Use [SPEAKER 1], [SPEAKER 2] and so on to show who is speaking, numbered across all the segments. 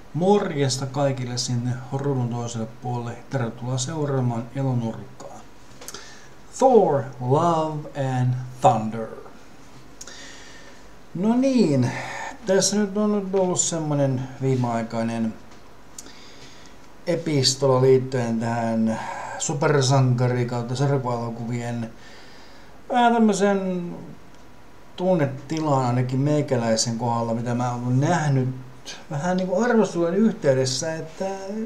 [SPEAKER 1] Morjesta kaikille sinne ruudun toiselle puolelle. Tervetuloa seuraamaan Elonurkkaa. Thor, Love and Thunder. No niin, tässä nyt on ollut semmonen viimeaikainen epistola liittyen tähän supersankari kautta sarjakuvaelokuvien vähän tämmöisen tunnetilaan ainakin meikäläisen kohdalla, mitä mä oon nähnyt vähän niin kuin arvostelun yhteydessä, että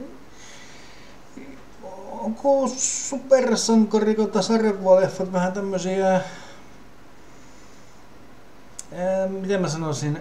[SPEAKER 1] onko supersankari kautta sarjakuvaleffat vähän tämmösiä, miten mä sanoisin,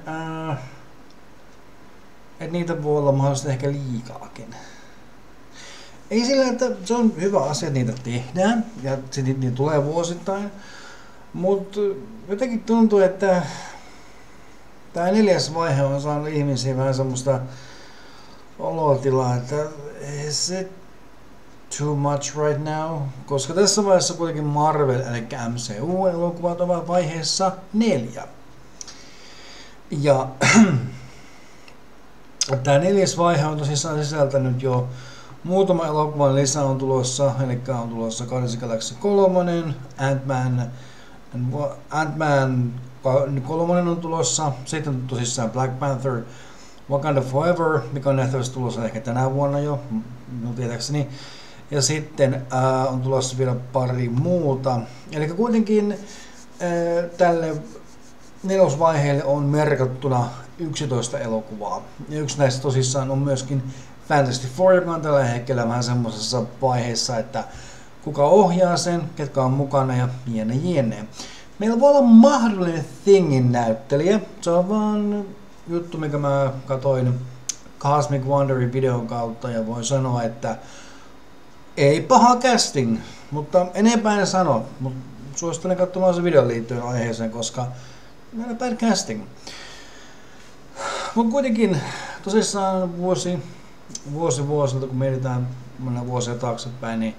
[SPEAKER 1] että niitä voi olla mahdollisesti ehkä liikaakin. Ei sillä, että se on hyvä asia, että niitä tehdään ja niitä tulee vuosittain, mutta jotenkin tuntuu, että tämä 4. vaihe on saanut ihmisiä vähän semmoista olotilaa, että is it too much right now? Koska tässä vaiheessa kuitenkin Marvel, eli MCU-elokuvat ovat vaiheessa 4. Ja tämä 4. vaihe on tosissaan sisältänyt jo muutama elokuvan lisää on tulossa, eli on tulossa Guardians of the Galaxy 3, Ant-Man 3 on tulossa, sitten on tosissaan Black Panther, Wakanda Forever, mikä on nähtävästi tulossa ehkä tänä vuonna jo, minun tietääkseni. Ja sitten on tulossa vielä pari muuta. Eli kuitenkin tälle 4. vaiheelle on merkattuna 11 elokuvaa. Ja yksi näistä tosissaan on myöskin Fantastic Four, joka on tällä hetkellä vähän semmoisessa vaiheessa, että kuka ohjaa sen, ketkä on mukana ja jne. Meillä voi olla mahdollinen Thingin näyttelijä. Se on vaan juttu, mikä mä katoin Cosmic Wonderin videon kautta ja voin sanoa, että ei paha casting, mutta enempää en sano. Mutta suosittelen katsomaan se videon liittyen aiheeseen, koska meillä bad casting. Mutta kuitenkin tosissaan vuosilta, kun mietitään mennään vuosia taaksepäin, niin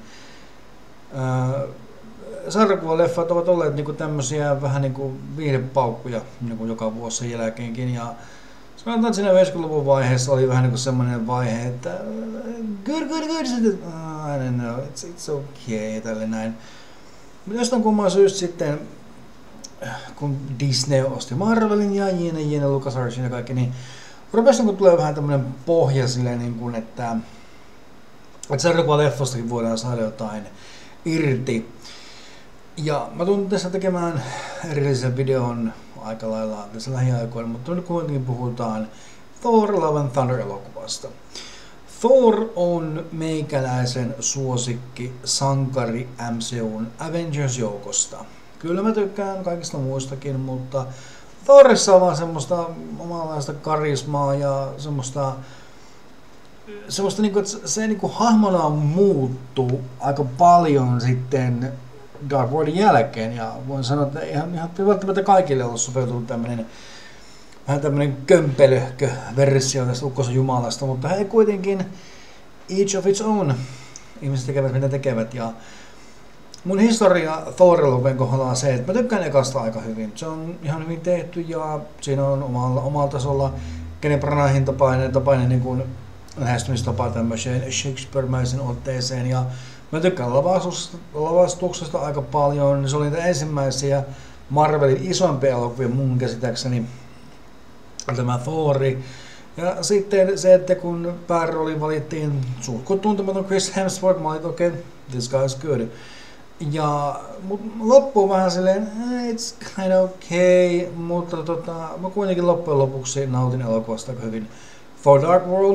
[SPEAKER 1] sarjakuvaleffat ovat olleet niinku tämmösiä vähän niinku viihdepaukkuja niinku joka vuosi sen jälkeenkin. Ja sanotaan, että siinä 90-luvun vaiheessa oli vähän niinku semmoinen vaihe, että good, I don't know, it's okay, tälle näin. Mutta jostain kumman syystä sitten, kun Disney osti Marvelin ja jne, LucasArtsin ja kaikki, niin rupesi niinku tulee vähän tämmönen pohja silleen, niinku, että sarjakuvaleffostakin voidaan saada jotain irti. Ja mä tulen tässä tekemään erillisen videon aika lailla tässä lähiaikoina, mutta nyt kuitenkin puhutaan Thor Love and Thunder -elokuvasta. Thor on meikäläisen suosikki sankari MCUn Avengers-joukosta. Kyllä mä tykkään kaikista muistakin, mutta Thorissa on vaan semmoista omanlaista karismaa ja semmoista niinku, että se niinku hahmona muuttuu aika paljon sitten Dark Worldin jälkeen, ja voin sanoa, että ihan välttämättä kaikille ole sopeutunut vähän tämmönen kömpelöhkö versio tästä Ukkosen Jumalasta, mutta he kuitenkin each of its own. Ihmiset tekevät mitä tekevät, ja mun historia Thor-elokuvan kohdalla on se, että mä tykkään ekasta aika hyvin. Se on ihan hyvin tehty ja siinä on omalla tasolla Kenneth Branaughin tapainen niin kuin lähestymistapa tämmöiseen Shakespeare-mäisen otteeseen, ja mä tykkään lavastuksesta aika paljon. Se oli niitä ensimmäisiä Marvelin isompia elokuvia mun käsittääkseni, tämä Thori. Ja sitten se, että kun päärooliin valittiin suht tuntematon Chris Hemsworth, mä olin okei, this guy is good. Ja loppuun vähän silleen, it's kind of okay, mutta mä kuitenkin loppujen lopuksi nautin elokuvasta aika hyvin. For Dark World,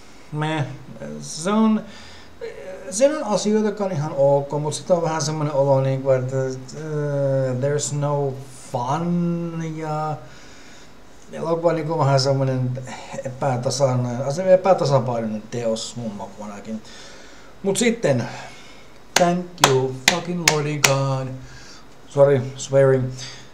[SPEAKER 1] se on asioita, jotka on ihan ok, mutta sitten on vähän semmoinen olo, että there's no fun, ja elokuva on vähän semmoinen epätasapainoinen teos mun makuanakin. Mut sitten, thank you fucking lordy god, sorry, swearing.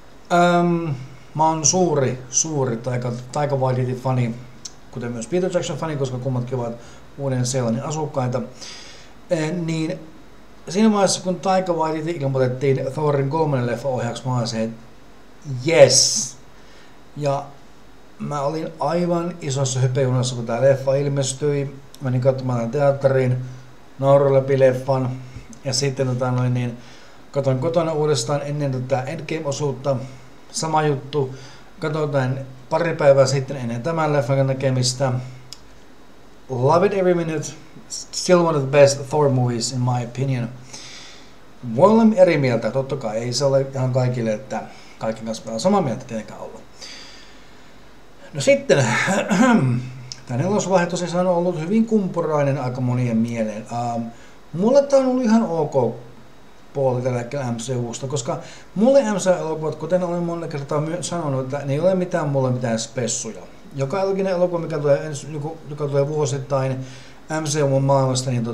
[SPEAKER 1] Mä oon suuri Taika Waititi-fani, kuten myös Peter Jackson-fani, koska kummatkin ovat Uuden-Seelannin asukkaita. Niin siinä vaiheessa, kun Taika Waititi ilmoitettiin Thorin 3. leffa ohjaajaksi, mä oon se, yes. Ja mä olin aivan isossa hypejunassa, kun tää leffa ilmestyi. Menin katsomaan tämän teatteriin, nauroin läpi leffan. Ja sitten katsoin kotona uudestaan ennen tätä Endgame-osuutta. Sama juttu. Katsoin tämän pari päivää sitten ennen tämän leffan näkemistä. Love it every minute. Still one of the best Thor movies in my opinion. Voi olla eri mieltä, totta kai. Ei se ole ihan kaikille, että kaikki kanssa pitää samaa mieltä tietenkään olla. No sitten, tämä nelosvaihe tosiaan on ollut hyvin kumpurainen aika monien mieleen. Mulle tämä on ollut ihan ok puoli tällä hetkellä MCUsta, koska mulle MCU-elokuvat, kuten olen monta kertaa sanonut, että ne ei ole mulle mitään spessuja. Joka elokinen elokuva, joka tulee vuosittain MCU-maailmasta, niin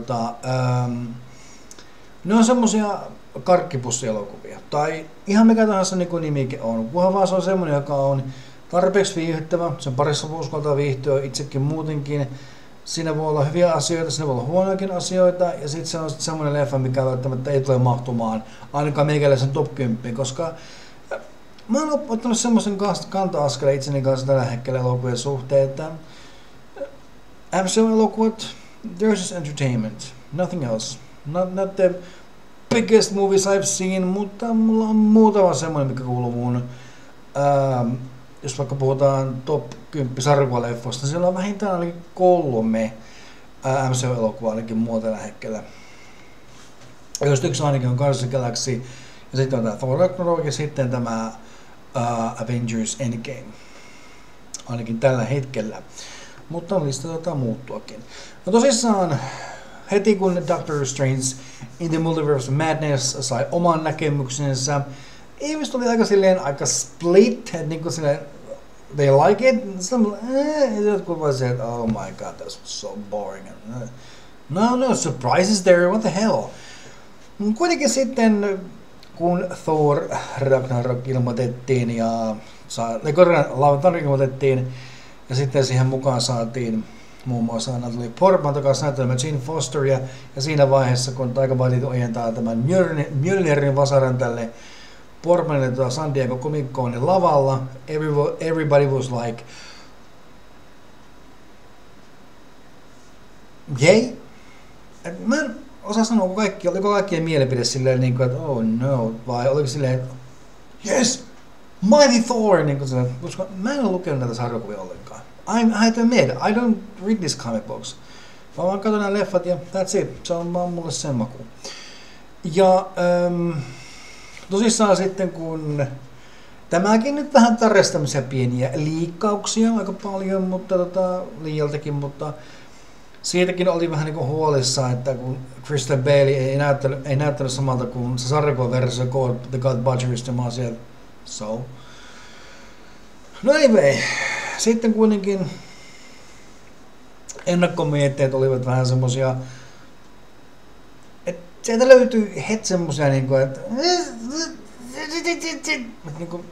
[SPEAKER 1] ne on semmosia karkkipussielokuvia. Tai ihan mikä tahansa niin nimikin on. Kunhan vaan se on semmoinen, joka on tarpeeksi viihdyttävä, sen parissa voi uskaltaa viihtyä itsekin muutenkin. Siinä voi olla hyviä asioita, siinä voi olla huonoakin asioita, ja sitten se on semmoinen leffa, mikä välttämättä ei tule mahtumaan, ainakaan meikäläisen top 10, koska mä oon ottanut semmoisen kanta-askeleen itseni kanssa tällä hetkellä elokuvien suhteen, että MCU-elokuvat, there's just entertainment, nothing else. Not the biggest movies I've seen, mutta mulla on muutama semmoinen, mikä kuuluu mun jos vaikka puhutaan top 10 sarjakuvaleffoista, siellä on vähintään ainakin 3 MCU-elokuvaa ainakin muuta tällä hetkellä. Jos yksi ainakin on Guardians of the Galaxy, ja sitten on tämä Thor Ragnarok, ja sitten tämä Avengers Endgame. Ainakin tällä hetkellä. Mutta lista saattaa muuttuakin. No tosissaan, heti kun Doctor Strange in the Multiverse of Madness sai oman näkemyksensä, ihmiset oli aika split, että niinku silleen, they like it, jotkut vaan se, että oh my god, that's so boring. No surprises there, what the hell. Kuitenkin sitten, kun Thor Ragnarok ilmoitettiin ja Love ilmoitettiin, ja sitten siihen mukaan saatiin muun muassa Natalie Portman takaisin näyttelemään Jane Fosteria, ja siinä vaiheessa, kun Taika Waititi ojentaa tämän Mjölnerin vasaran tälle Portmanille San Diego Comic Conin lavalla, everybody was like, yay? Mä en osaa sanoa, oliko kaikkien mielipide silleen, niin kuin, että oh no, vai oliko silleen, että yes, Mighty Thor, niin kuin silleen, koska mä en ole lukenut näitä sarjakuvia ollenkaan. I have to admit, I don't read these comic books. Mä vaan katson nämä leffat ja that's it, se on vaan mulle sen maku. Ja tosissaan sitten kun tämäkin nyt vähän tarjosi tämmöisiä pieniä liikkauksia aika paljon, mutta liialtakin, mutta siitäkin oli vähän niin kuin huolissaan, että kun Christian Bale ei näyttänyt samalta kuin se sarjakuvaversio The God Butcherista, mä oon siellä, so. No anyway, sitten kuitenkin ennakkomietteet olivat vähän semmosia, että sieltä löytyy heti semmosia niinku, että niinku,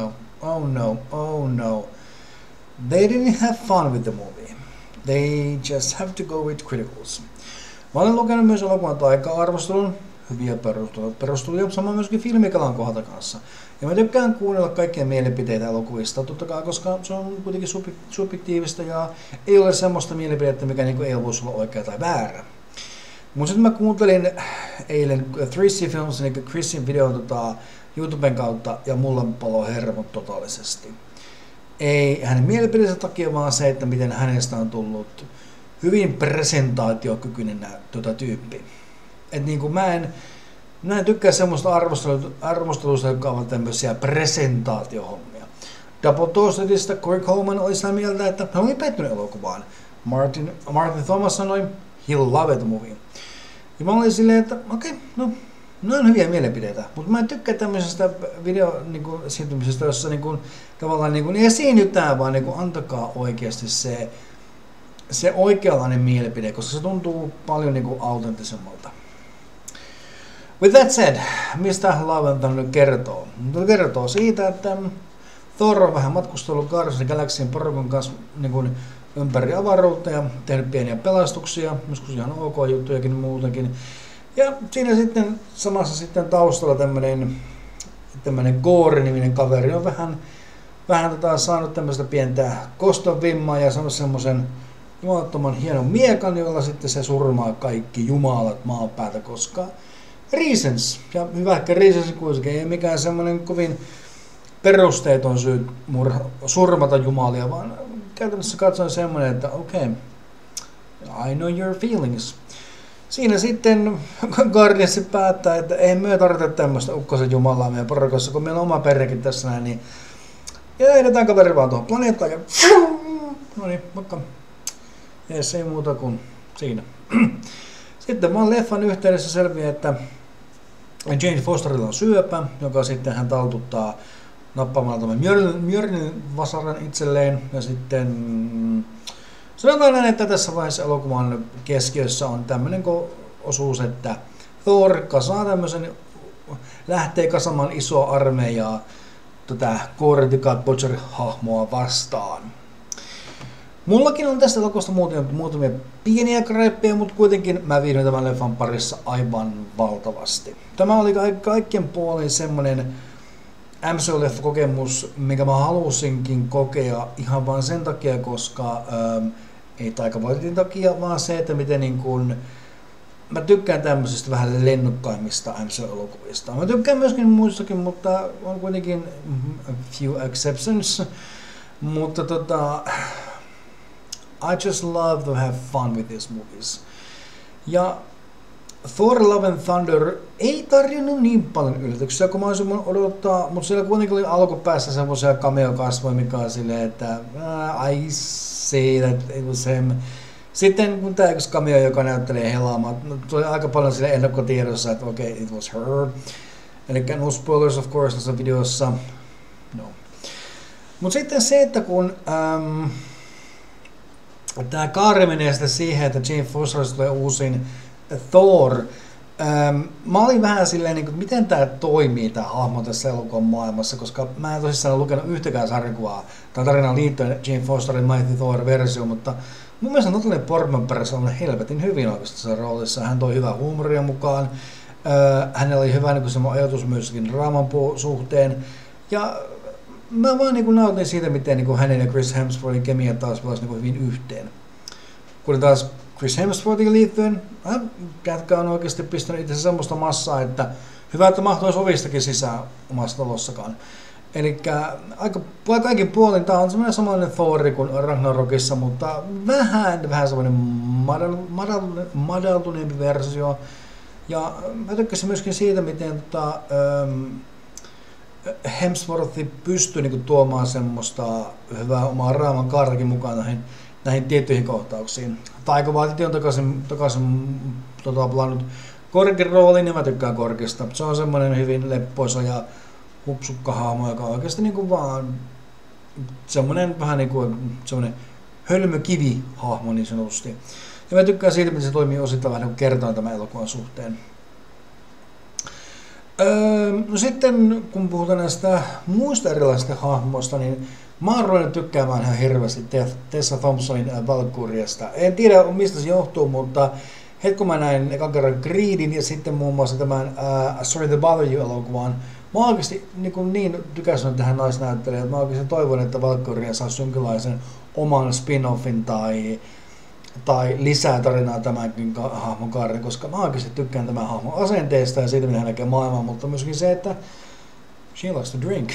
[SPEAKER 1] oh no. They didn't have fun with the movie. They just have to go with criticals. Mä olen lukenut myös elokuvan taika-arvostelun, hyviä perusteluja, samoin myöskin filmikalan kohdalta kanssa. Ja mä tykkään kuunnella kaikkien mielipiteitä elokuvista, totta kai, koska se on kuitenkin subjektiivista ja ei ole semmoista mielipidettä, mikä niinku ei voisi olla oikea tai väärä. Mutta sitten mä kuuntelin eilen 3C Films, eli Chrisin videon YouTuben kautta, ja mulla paloi hermot totaalisesti. Ei hänen mielipiteensä takia, vaan se, että miten hänestä on tullut hyvin presentaatiokykyinen tyyppi. Et niinku mä en tykkää semmoista arvostelusta, jotka ovat tämmöisiä presentaatiohommia. Double Toastedista Corey Coleman oli sitä mieltä, että hän oli pettynyt elokuvaan. Martin Thomas sanoi, he'll love the movie. Ja mä olin silleen, että okei, no, ne on hyviä mielipiteitä, mutta mä en tykkää tämmöisestä videosiirtymisestä, jossa niinku, tavallaan niinku, esiinnytään, vaan niinku, antakaa oikeasti se oikeanlainen mielipide, koska se tuntuu paljon niinku, autenttisemmalta. With that said, mistä Love and Thunder kertoo? Se kertoo siitä, että Thor on vähän matkustellut Guardians of the Galaxyn porukan kanssa niinku, ympäri avaruutta ja tehnyt pieniä pelastuksia, joskus ihan ok juttujakin muutenkin. Ja siinä sitten samassa sitten taustalla tämmönen Gore-niminen kaveri on vähän vähän saanut tämmöistä pientä kostonvimmaa ja saanut semmoisen jumalattoman hienon miekan, jolla sitten se surmaa kaikki jumalat maan päältä, koska reasons. Ja hyvä ehkä reasons kuitenkin ei mikään semmoinen kovin perusteeton syy surmata jumalia, vaan käytännössä katsoen semmoinen, että okei, I know your feelings. Siinä sitten Guardians päättää, että ei me tarvita tämmöistä ukkosen jumalaa meidän porukassa, kun meillä on oma perhekin tässä näin, niin ja edetään kaveri vaan tuohon planeettaan ja no niin, vaikka ees ei muuta kuin siinä. Sitten vaan leffan yhteydessä selviää, että Jane Fosterilla on syöpä, joka sitten hän taltuttaa nappaamalla tämän Mjörnin vasaran itselleen ja sitten sanotaan näin, että tässä vaiheessa elokuvan keskiössä on tämmöinen osuus, että Thor kasaa tämmöisen, lähtee kasamaan isoa armeijaa tätä Gore the God Butcher-hahmoa vastaan. Mullakin on tästä elokuvasta muutamia pieniä greppejä, mutta kuitenkin mä viihdyin tämän leffan parissa aivan valtavasti. Tämä oli kaikkien puolin semmonen MCU-leffa-kokemus, minkä mä halusinkin kokea ihan vain sen takia, koska ei taikavoitin takia, vaan se, että miten niin kun, mä tykkään tämmöisistä vähän lennokkaimmista MCU-elokuvista. Mä tykkään myöskin muissakin, mutta on kuitenkin few exceptions. Mutta I just love to have fun with these movies. Ja Thor Love and Thunder ei tarjonnut niin paljon yllätyksiä kuin mä olisin odottaa, mutta siellä kuitenkin oli alkupäässä semmoisia cameo-kasvoja, mikä on silleen, että I see that it was him. Sitten kun tää yksi cameo, joka näyttelee helaamaan, tuli aika paljon sille ennakkotiedossa, että okei, it was her. Eli no spoilers of course tässä videossa. No. Mutta sitten se, että kun tämä kaari menee sitten siihen, että Jane Fosterista tulee uusin Thor. Mä olin vähän silleen, niin kuin, miten tämä toimii, tämä hahmo tässä elokuvan maailmassa, koska mä en tosissaan lukenut yhtäkään sarjakuvaa tai tarinaan liittyen Jane Fosterin Mighty Thor-versio, mutta mun mielestä Natalie Portman on helvetin hyvin oikeasti tässä roolissa. Hän toi hyvää huumoria mukaan. Hänellä oli hyvä niin semmoinen ajatus myöskin draaman suhteen. Ja mä vaan niin nautin siitä, miten niin hänen ja Chris Hemsworthin kemia taas pelasi niin hyvin yhteen. Kun taas Chris Hemsworthin liittyen, jätkä on oikeasti pistänyt itse semmoista massaa, että hyvä, että mahtuisi ovistakin sisään omassa talossakaan. Eli aika kaikin puolin tämä on semmoinen samanlainen Thor kuin Ragnarokissa, mutta vähän semmoinen madaltuneempi versio. Ja mä tykkäsin myöskin siitä, miten Hemsworth pystyy niinku tuomaan semmoista hyvää omaa raaman kaartakin mukaan näihin tiettyihin kohtauksiin. Taika Waititi on takaisin plannut Korkin rooliin, ja mä tykkään Korkista. Se on semmoinen hyvin leppoisa ja hupsukka hahmo, joka on oikeasti niinku vaan semmoinen vähän niinku semmoinen hölmökivi-hahmo niin sanotusti. Ja mä tykkään siitä, miten se toimii osittain vähän kertaan tämän elokuvan suhteen. No sitten kun puhutaan näistä muista erilaisista hahmoista, niin mä oon ruvennut tykkäämään ihan hirveästi Tessa Thompsonin Valkyriasta. En tiedä mistä se johtuu, mutta hetken kun mä näin ekan kerran Creedin ja sitten muun muassa tämän Sorry to Bother You-elokuvan, mä oikeasti niin tykäsin tähän naisnäyttelijään, että mä oikeasti toivon, että Valkyria saisi jonkinlaisen oman spin-offin tai lisää tarinaa tämänkin hahmon kaaren, koska mä oikeasti tykkään tämän hahmon asenteesta ja siitä, miten hän näkee maailmaa, mutta myöskin se, että she likes to drink.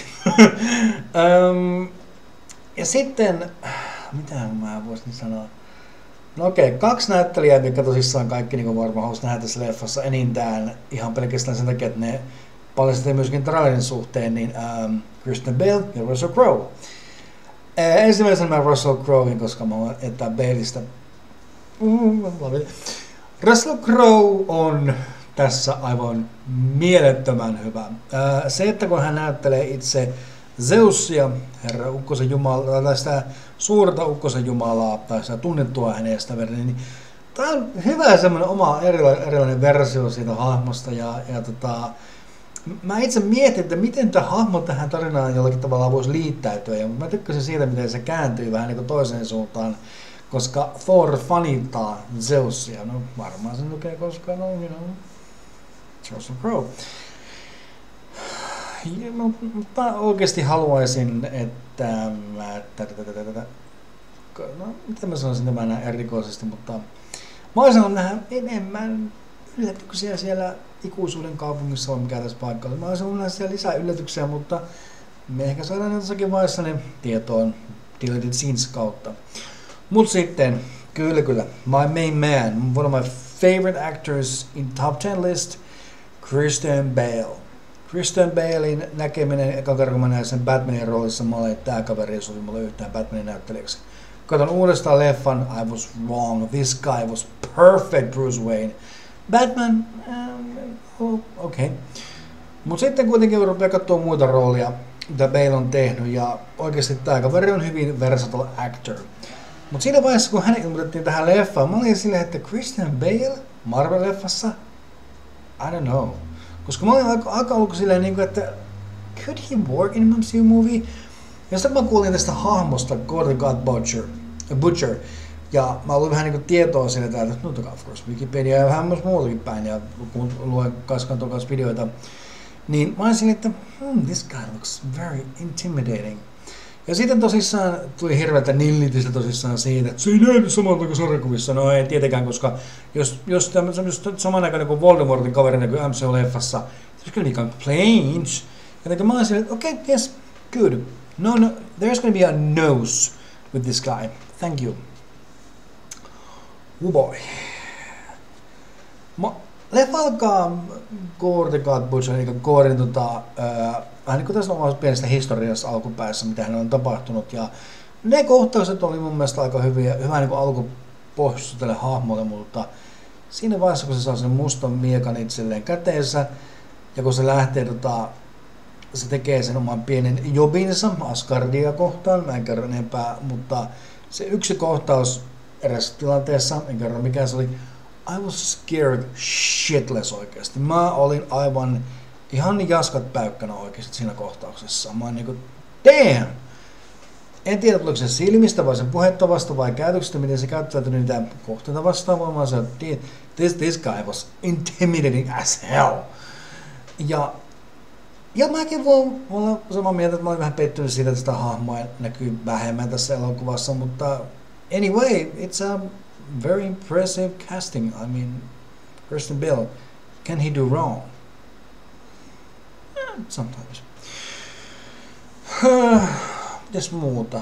[SPEAKER 1] Ja sitten, mitä mä voisin sanoa? No okei, 2 näyttelijää, mitkä tosissaan kaikki niin varmaan haluaisi nähdä tässä leffassa enintään ihan pelkästään sen takia, että ne paljastettiin myöskin trailerin suhteen, niin Kristen Bell ja Russell Crowe. Ensimmäisenä mä Russell Crowein, koska mä oon että Baleista. Russell Crowe on tässä aivan mielettömän hyvä. Se, että kun hän näyttelee itse Zeusia, herra ukkosen jumalaa, tai sitä suurta ukkosen jumalaa, tai sitä tunnettua hänestä, niin tämä on hyvä semmoinen oma erilainen versio siitä hahmosta, ja mä itse mietin, että miten tämä hahmo tähän tarinaan jollakin tavalla voisi liittäytyä, ja mä tykkäsin siitä, miten se kääntyy vähän niin kuin toiseen suuntaan, koska Thor fanittaa Zeusia, no varmaan se lukee, koska no, Russell Crowe. Mä oikeasti haluaisin, että no, miten mä sanoisin tämän näin erikoisesti, mutta mä olisin halunnut nähdä enemmän yllätyksiä siellä ikuisuuden kaupungissa, on mikä tässä paikalla. Mä olisin halunnut nähdä siellä lisää yllätyksiä, mutta me ehkä saadaan jossakin vaiheessa ne tietoon Deleted Scenes kautta. Mut sitten, kyllä, my main man, one of my favorite actors in top 10 list, Christian Bale. Christian Balein näkeminen ekan kerran, kun mä näin sen Batmanin roolissa, mä olin, että tää kaveri ei sovi mulle yhtään Batmanin näyttelijäksi. Katon uudestaan leffan, I was wrong, this guy was perfect Bruce Wayne. Batman, okei. Mut sitten kuitenkin rupeaa katsoa muita roolia, mitä Bale on tehnyt, ja oikeasti tää kaveri on hyvin versatile actor. Mut siinä vaiheessa, kun hänet ilmoitettiin tähän leffaan, mä olin silleen, että Christian Bale Marvel-leffassa? I don't know. Koska mä olin aika aluksi silleen, että could he work in a MCU movie? Ja sitten mä kuulin tästä hahmosta, God the God Butcher. Ja mä olin vähän tietoa sille täältä, no of course Wikipedia ja vähän myös muutakin päin, ja kun luen kaskantokas videoita, niin mä olin silleen, että this guy looks very intimidating. Ja sitten tosissaan tuli hirveätä nillitistä tosissaan siitä, että se ei näytä samalta kuin sarjakuvissa. No ei tietenkään, koska jos samanaikainen kuin Voldemortin kaverina kuin MCU-leffassa, there's gonna become plain. Ja mä olin silleen, että okay, yes, good. No, there's gonna be a nose with this guy. Thank you. Oh boy. Leffa alkaa Gore the God Butcher, eli Goren vähän niin kuin tässä omassa pienestä historiassa alkupäässä, mitä hän on tapahtunut. Ja ne kohtaukset oli mun mielestä aika hyviä, hyvä niin kuin alkupohjustus tälle hahmolle, mutta siinä vaiheessa, kun se saa sen mustan miekan itselleen käteensä, ja kun se lähtee, se tekee sen oman pienen jobinsa Asgardia kohtaan, mä en kerro enempää, mutta se yksi kohtaus erässä tilanteessa, en kerro mikä se oli, I was scared shitless oikeasti. Mä olin aivan ihan jaskat päykkänä oikeasti siinä kohtauksessa. Mä oon niinku, damn! En tiedä, tuliko se silmistä vai sen puhettavasta vai käytöksestä, miten se käyttäytyi niitä kohteita vastaan, vaan mä sanoin, että this guy was intimidating as hell. Ja mäkin voin olla samaa mieltä, että mä olin vähän pettynyt siitä, että sitä hahmoa näkyy vähemmän tässä elokuvassa, mutta anyway, it's a very impressive casting. I mean, Christian Bale, can he do wrong? Sometimes. Mitäs muuta?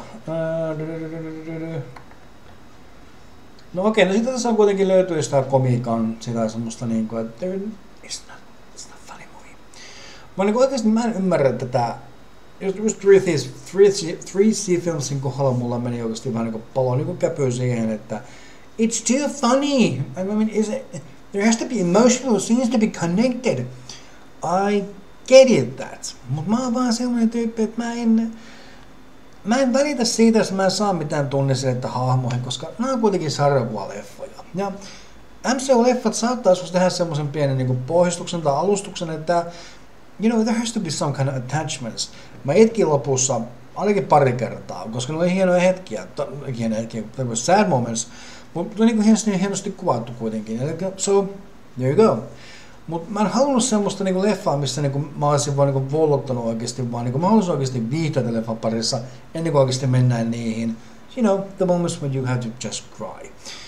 [SPEAKER 1] No okei, no sitten tässä on kuitenkin löytyy sitä komiikan, sitä semmoista niinku, että it's not funny movie. Mä niinku oikeesti mä en ymmärrä tätä. Just 3C Filmsin kohdalla mulla meni oikeesti vähän niinku palo niinku käpyy siihen, että it's too funny. I mean, there has to be emotional scenes to be connected. I get it that. Mut mä oon vaan sellainen tyyppi, että mä en välitä siitä, jos mä en saa mitään tunnistettä hahmoihin, koska nämä on kuitenkin sarjakuvaleffoja. Ja MCU-leffat saattaa joskus tehdä semmoisen pienen niin pohjustuksen tai alustuksen, että there has to be some kind of attachments. Mä itkin lopussa ainakin pari kertaa, koska ne oli hienoja hetkiä, there were sad moments, mutta niin hienosti kuvattu kuitenkin. Eli so, there you go. Mutta mä en halunnut semmoista niinku leffaa, missä niinku mä olisin vaan niinku vollottanut oikeasti, vaan niinku mä haluaisin oikeasti viihtyä leffan parissa, ennen kuin oikeasti mennään niihin. The moments when you have to just cry.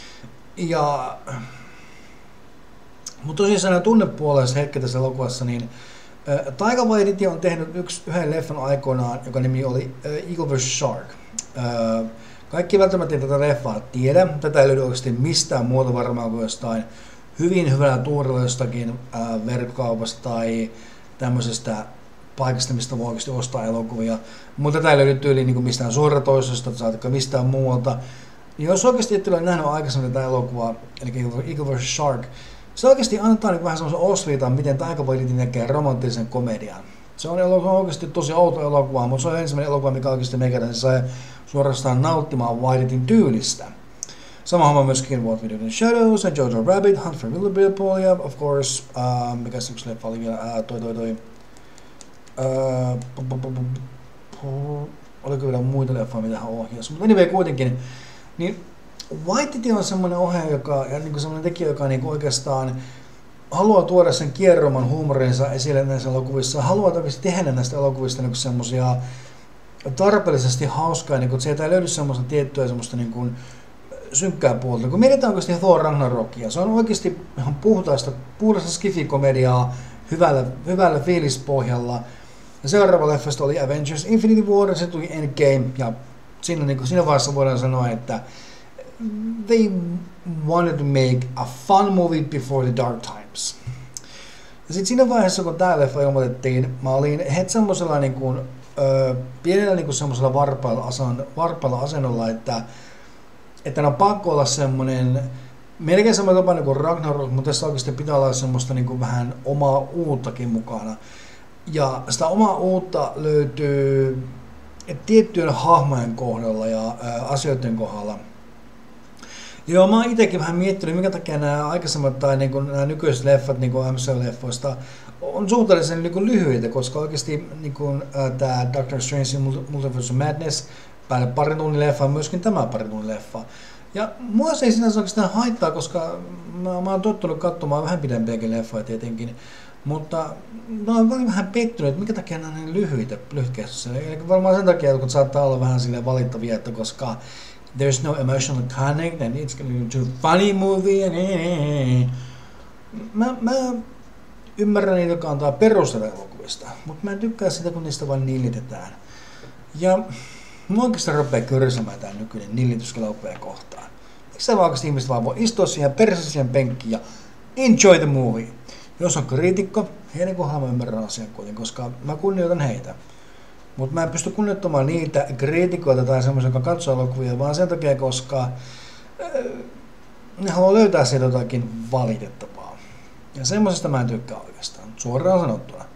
[SPEAKER 1] Mutta tosissaan tunnepuolella hetki tässä elokuvassa, niin Taika Waititi on tehnyt yhden leffan aikoinaan, joka nimi oli Eagle vs. Shark. Kaikki välttämättä tätä leffaa tiedä. Tätä ei löydy oikeasti mistään muuta varmaan kuin jostain hyvin hyvällä tuurilla jostakin verkkokaupasta tai tämmöisestä paikasta, mistä voi oikeasti ostaa elokuvia. Mutta tätä ei löydy tyyliin niin mistään suoratoistosta, saatko mistään muualta. Niin jos oikeasti ette ole nähnyt aikaisemmin tätä elokuvaa, eli Eagle vs. Shark, se oikeasti antaa niin vähän semmoisen osviitan, miten Taika Waititi näkee romanttisen komedian. Se on oikeasti tosi outo elokuva, mutta se on ensimmäinen elokuva, mikä oikeasti meikäläisen sai suorastaan nauttimaan Waititin tyylistä. Sama homma myöskin What We Do in the Shadows, and Jojo Rabbit, Hunt for Wilder, ja of course, mikä se yksi leffa oli vielä, oliko vielä muita leffoja, mitä hän ohjasi, mutta anyway kuitenkin, niin Waititi on semmoinen ohjaaja, ja niin semmoinen tekijä, joka niin oikeastaan haluaa tuoda sen kierroman huumorinsa esille näissä elokuvissa, haluaa oikeasti tehdä näistä elokuvista niin semmoisia tarpeellisesti hauskaa, niin sieltä ei löydy semmoista tiettyä semmoista niin kuin synkkää puolta. Kun mietitään oikeasti Thor Ragnarokia, se on oikeasti ihan puhdasta skifi-komediaa hyvällä fiilispohjalla. Ja seuraava leffasta oli Avengers Infinity War, se tuli Endgame, ja siinä vaiheessa voidaan sanoa, että they wanted to make a fun movie before the dark times. Ja sitten siinä vaiheessa, kun tämä leffa ilmoitettiin, mä olin heti semmoisella niin kuin, pienellä niin kuin semmoisella varpailla asennolla, että on pakko olla semmoinen, melkein sama tapa niin kuin Ragnarok, mutta tässä oikeasti pitää olla semmoista niin kuin vähän omaa uuttakin mukana. Ja sitä omaa uutta löytyy tiettyjen hahmojen kohdalla ja asioiden kohdalla. Joo, mä oon itsekin vähän miettinyt, minkä takia nämä aikaisemmat tai niin kuin nämä nykyiset leffat niin kuin MCU-leffoista on suhteellisen niin kuin lyhyitä, koska oikeasti niin kuin, tämä Doctor Strange Multiverse of Madness päälle parin tunnin leffa, myöskin tämä parin tunnin leffa. Ja mua se ei sinänsä oikeastaan haittaa, koska mä oon tottunut katsomaan vähän pidempiäkin leffoja tietenkin. Mutta mä oon vähän pettynyt, että minkä takia nämä on niin lyhyitä lyhkäisyssä. Eli varmaan sen takia, kun saattaa olla vähän silleen valittavia, että koska there's no emotional connect and it's gonna be too funny movie. Mä ymmärrän niitä, jotka antaa perustella elokuvista, mutta mä en tykkää sitä, kun niistä vain nillitetään. Ja mua oikeastaan rupeaa kyrsämään tää nykyinen nillityskelopea kohtaan. Eikö se vaan oikeasti ihmiset vaan voi istua siihen persisian penkkiin ja enjoy the movie? Jos on kriitikko, heidän kohdalla mä ymmärrän asian kuitenkin, koska mä kunnioitan heitä. Mutta mä en pysty kunnioittamaan niitä kriitikoita tai semmoisia, jotka katsoo elokuvia, vaan sen takia, koska ne haluaa löytää siitä jotakin valitettavaa. Ja semmoisesta mä en tykkää oikeastaan, suoraan sanottuna.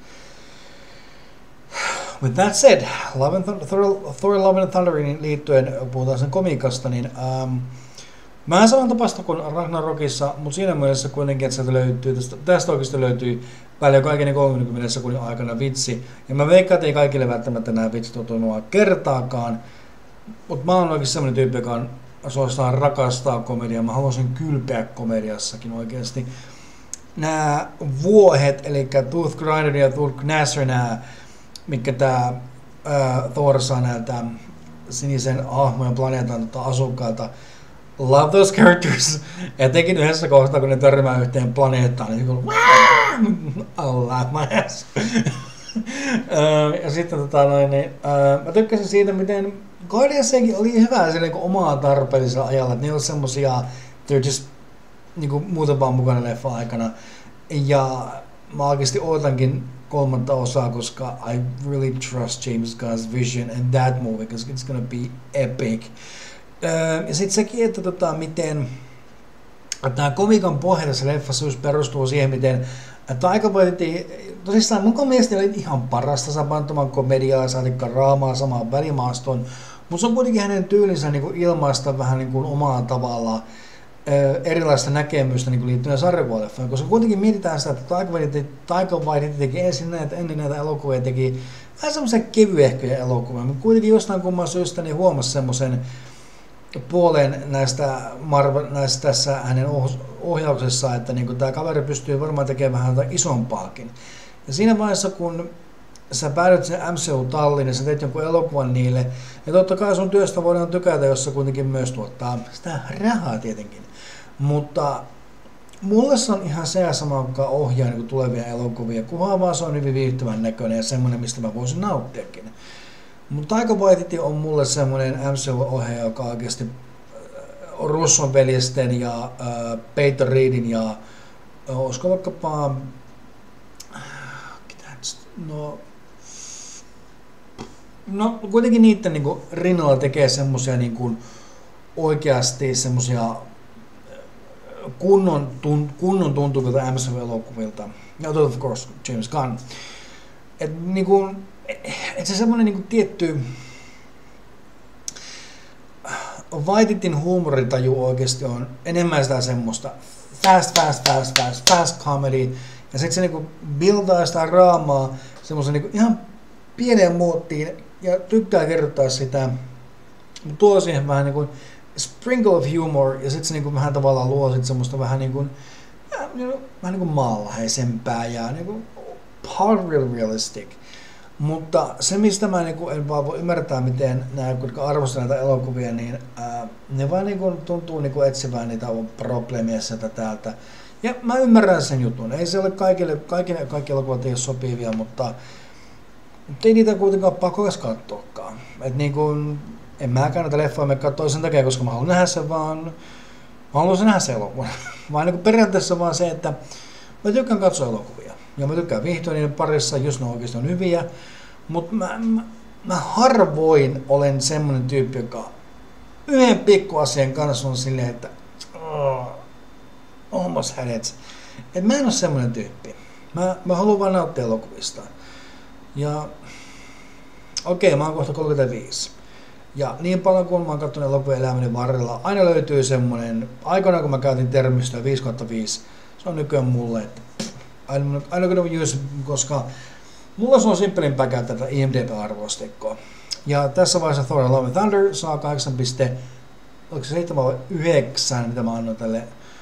[SPEAKER 1] With that said, Thor Love and Thunderin liittyen, puhutaan sen komiikasta, niin mä en saman tapasta kuin Ragnarokissa, mutta siinä mielessä kuitenkin, että tästä oikeasti löytyy paljon kaiken 30 sekunnin aikana vitsi. Ja mä veikkaan, että ei kaikille välttämättä nämä vitsit ole toimimaan kertaakaan. Mutta mä oon oikeasti sellainen tyyppi, joka suorastaan rakastaa komediaa. Mä haluaisin kylpeä komediassakin oikeasti. Nämä vuohet, eli Tooth Grinder ja Tooth Gnasher, mitkä tää Thor saa näiltä sinisen hahmojen planeetan asukkailta. Love those characters. Etenkin yhdessä kohtaa, kun ne törmää yhteen planeettaan, niin kuin I'll laugh my ass. Ja sitten mä tykkäsin siitä, miten Guardiansiakin oli hyvä silleen kuin omaa tarpeellisella ajalla. Että ne oli semmosia, they're just niinku muutamaan mukana leffa aikana. Ja mä oikeesti ootankin kolmatta osaa, koska I really trust James Gunn's vision in that movie, because it's gonna be epic. Ja sitten sekin, että miten tämä komiikan pohja tässä leffassa just perustuu siihen, miten Taika Waititi, tosissaan mun mielestä oli ihan parasta tasapainottamaan komediaa, saatikka raamaa samaan välimaastoon, mutta se on kuitenkin hänen tyylinsä niin kuin ilmaista vähän niin kuin omaa tavalla erilaista näkemystä niin kuin liittyen sarjakuvaleffaan, koska kuitenkin mietitään sitä, että Taika Waititi teki ennen näitä elokuvia, teki vähän semmoisia kevyehköjä elokuvia, mutta kuitenkin jostain kumman syystä niin huomasi semmoisen puoleen näistä tässä hänen ohjauksessaan, että niin tämä kaveri pystyy varmaan tekemään vähän jotain isompaakin. Ja siinä vaiheessa, kun sä päädyt sinne MCU-talliin ja sä teet jonkun elokuvan niille, ja totta kai sun työstä voidaan tykätä, jossa kuitenkin myös tuottaa sitä rahaa tietenkin. Mutta mulle se on ihan se sama, joka ohjaa niin tulevia elokuvia, kunhan vaan se on hyvin viihtyvän näköinen ja semmoinen, mistä mä voisin nauttiakin. Mutta Taika Waititi on mulle semmoinen MCU-ohjaaja, joka oikeasti Russon veljesten ja Peyton Reedin ja olisiko vaikkapa no kuitenkin niiden niinku rinnalla tekee semmosia niinku oikeasti semmosia kunnon tuntuvilta MCU-elokuvilta. Ja of course James Gunn. Et niinku se semmoinen niinku tietty Waititin huumoritaju oikeesti on enemmän sitä semmoista fast comedy, ja sitten se niinku buildaa sitä raamaa semmoisen niinku ihan pieneen muottiin ja tykkää kertoa sitä, mutta tuo siihen vähän niinku sprinkle of humor, ja sitten se niinku vähän tavallaan luo sit semmoista vähän niinku vähän niin kuin maanläheisempää ja niin kuin hard realistic. Mutta se, mistä mä niin kuin en vaan voi ymmärtää, miten nämä, jotka arvostavat näitä elokuvia, niin ne vaan niin kuin tuntuu niin kuin etsivään niitä probleemia sieltä täältä. Ja mä ymmärrän sen jutun. Ei se ole kaikki elokuvat ei ole sopivia, mutta ei niitä kuitenkaan pakko edes katsoakaan. Et niin kuin, en mäkään näitä leffoja me katsoa sen takia, koska mä haluan nähdä sen, vaan mä haluaisin nähdä sen elokuvan. Vaan niin kuin periaatteessa vaan se, että mä tykkään katsoa elokuvia. Ja mä tykkään viihtyä niiden parissa, jos ne oikeasti on hyviä. Mutta mä harvoin olen semmoinen tyyppi, joka yhden pikkuasian kanssa on silleen, että almost had it. Et mä en ole semmoinen tyyppi. Mä haluan vaan nauttia elokuvista. Ja okei, mä oon kohta 35. Ja niin paljon kuin mä oon katsonut elokuvia elämäni varrella, aina löytyy semmoinen, aikoinaan kun mä käytin termistöä 5/5, se on nykyään mulle, että I'm gonna use, koska mulla se on simppelimpää käyttää tätä IMDb-arvostikkoa. Ja tässä vaiheessa Thor Love and Thunder saa 8,9, mitä mä annoin tälle,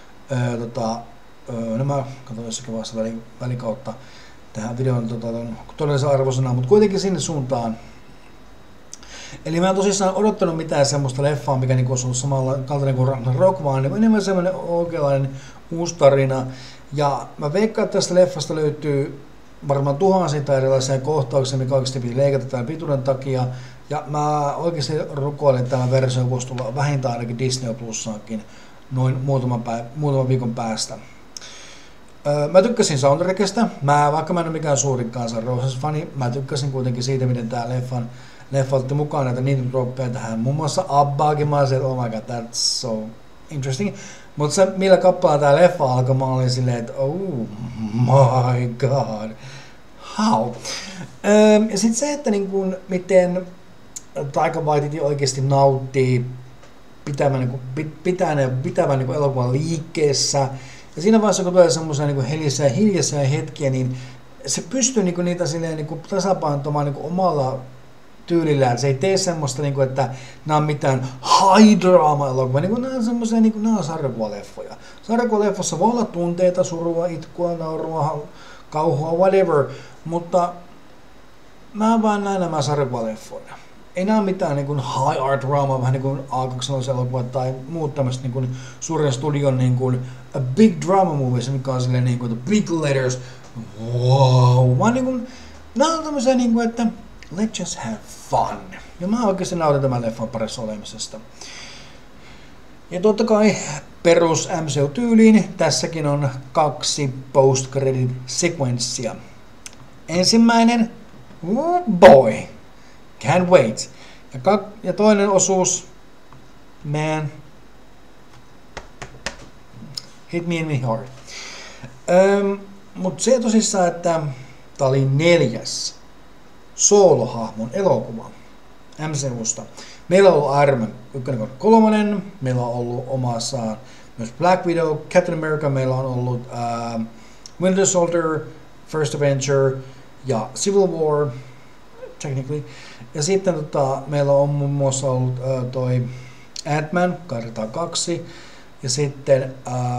[SPEAKER 1] mä katson jossakin vaiheessa välikautta tähän videon todellisen arvosanaan, mutta kuitenkin sinne suuntaan. Eli mä en tosissaan odottanut mitään semmoista leffaa, mikä niinku olisi ollut samalla kaltainen kuin Ragnarok, vaan niin enemmän semmoinen oikeanlainen uusi tarina. Ja mä veikkaan, että tästä leffasta löytyy varmaan tuhansia erilaisia kohtauksia, mikä oikeasti piti leikata tämän pituuden takia. Ja mä oikeasti rukoilen, että tämä versio voisi tulla vähintään ainakin Disney Plussaankin noin muutaman viikon päästä. Mä tykkäsin soundtrackista. Vaikka mä en ole mikään suurin Guns N' Roses-fani, mä tykkäsin kuitenkin siitä, miten tää leffa otti mukaan näitä name droppeja tähän. Muun muassa Abbaakin mä olin, että oh my god, that's so interesting. Mutta se, millä kappaleella tää leffa alkoi, mä olin silleen, että oh my god, how? Ja sit se, että niin kun, miten Taika Waititi oikeasti nauttii pitävän niin elokuvan liikkeessä. Ja siinä vaiheessa, kun tulee semmoisia niin hiljaisia hetkiä, niin se pystyy niin niitä silleen, niin tasapainottamaan niin omalla tyylillään. Se ei tee semmoista, niin kuin, että nämä on mitään high drama elokuvia. Niin nämä on semmoisia, niin nämä on sarjakuvaleffoja. Sarjakuvaleffossa voi olla tunteita, surua, itkua, naurua, kauhua, whatever. Mutta mä vaan näen nämä sarjakuvaleffoja. Ei nämä ole mitään niin kuin high art drama, vähän niin kuin A24-elokuvat tai muut tämmöiset niin kuin suuren studion niin kuin a big drama movies, mikä on silleen niin kuin the big letters, wow. Vaan niin kuin, nämä on tämmöisiä niin kuin, että let's just have fun. Ja mä oikeasti nautin tämän leffan parissa olemisesta. Ja totta kai perus MCU-tyyliin tässäkin on 2 post-credit sequenssia. Ensimmäinen, oh boy, can't wait. Ja toinen osuus, man, hit me in my heart. Mutta se tosissaan, että tää oli 4. soolohahmon elokuva MCUsta. Meillä on ollut Iron Man 1-3, meillä on ollut omassaan myös Black Widow, Captain America, meillä on ollut Winter Soldier, First Avenger ja Civil War, technically. Ja sitten meillä on muun muassa ollut toi Ant-Man 2 ja sitten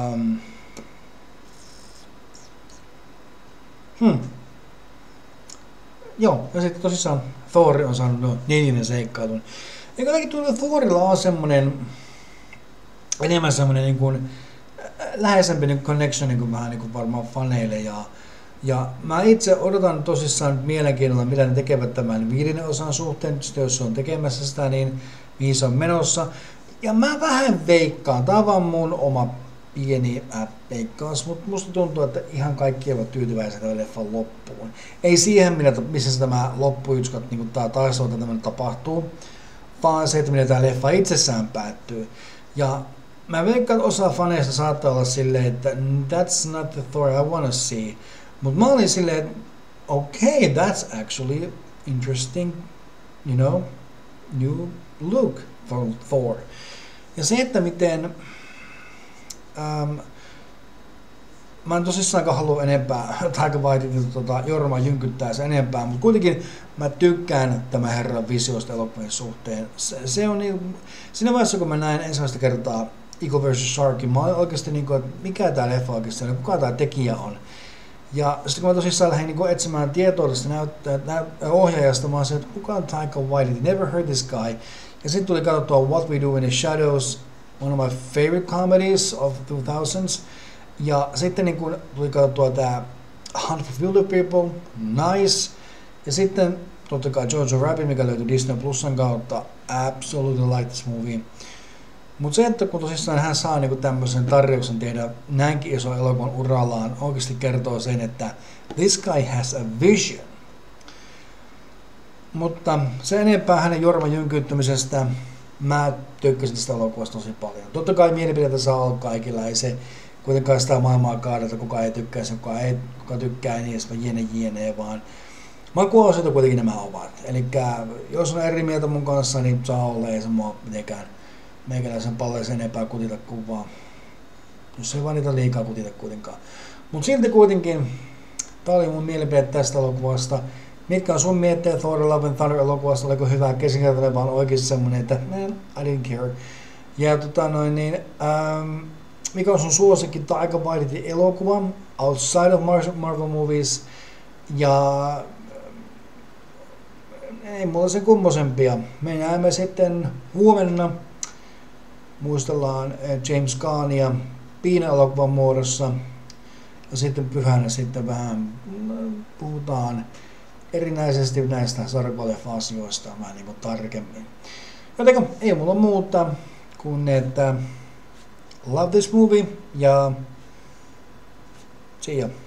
[SPEAKER 1] joo, ja sitten tosissaan Thor on saanut 4. seikkailun. Ja jotenkin tuntuu, että Thorilla on enemmän semmoinen niin kuin läheisempi niin connection niin kuin vähän niin kuin varmaan faneille. Ja mä itse odotan tosissaan mielenkiinnolla, mitä ne tekevät tämän 5. osan suhteen, jos se on tekemässä sitä, niin mihin se on menossa. Ja mä vähän veikkaan, tää on vaan mun oma pieni veikkaus, mutta musta tuntuu, että ihan kaikki ovat tyytyväisiä tämän leffan loppuun. Ei siihen, missä tämä loppujutskat, niin tämä taistelu tämmöinen tapahtuu, vaan se, että miten tämä leffa itsessään päättyy. Ja mä veikkaan, että osa faneista saattaa olla silleen, että that's not the Thor I wanna see. Mutta mä olin silleen, että okay, that's actually interesting, you know, new look for Thor. Ja se, että miten mä en tosissaan halua enempää Taika Waititilta Jorma jynkyttää se enempää, mutta kuitenkin mä tykkään tämän herran visiosta elokuvien suhteen. Se on niin, siinä vaiheessa kun mä näin ensimmäistä kertaa Eagle vs. Sharkin. Mä olin oikeasti niinku, että mikä tää leffa oikeasti on, kuka tää tekijä on. Ja sitten kun mä tosissaan lähdin niinku etsimään tietoa tästä ohjaajasta, mä olin se, että kuka on Taika Waititi, never heard this guy. Ja sitten tuli katsottua What We Do in the Shadows, one of my favorite comedies of 2000s. Ja sitten niin kun tuli katsottua tää Hunt for Wilder People, nice. Ja sitten totta kai Jojo Rabbit, mikä löytyi Disney Plusan kautta, absolutely like this movie. Mutta se, että kun tosissaan hän saa niinku tämmöisen tarjouksen tehdä näinkin iso elokuvan urallaan, oikeasti kertoo sen, että this guy has a vision. Mutta se enempää hänen Jorma jynkyyttämisestä, mä tykkäsin tästä elokuvasta tosi paljon. Totta kai mielipiteitä saa olla kaikilla, ei se kuitenkaan sitä maailmaa kaadata, kuka ei tykkää sen, kuka tykkää niin edespäin, jene, vaan makuasioita kuitenkin nämä ovat. Eli jos on eri mieltä mun kanssa, niin saa olla, ei se mua mitenkään meikäläisen palleeseen enempää kutita kuin vaan, jos ei vaan niitä liikaa kutita kuitenkaan. Mutta silti kuitenkin, tää oli mun mielipide tästä elokuvasta. Mitkä on sun mietteet Thor Love and Thunder elokuvasta? Oliko hyvä keskinkertainen, vaan oikeasti semmonen, että man, I didn't care. Ja mikä on sun suosikki Taika Waititi elokuva outside of Marvel movies? Ja ei mulla sen kummosempia. Me näemme sitten huomenna. Muistellaan James Gunnia Piina-elokuvan muodossa. Ja sitten pyhänä sitten vähän puhutaan erinäisesti näistä sarjakuvaleffa-asioista vähän niin kuin tarkemmin. Joten ei mulla muuta kuin että love this movie ja see ya.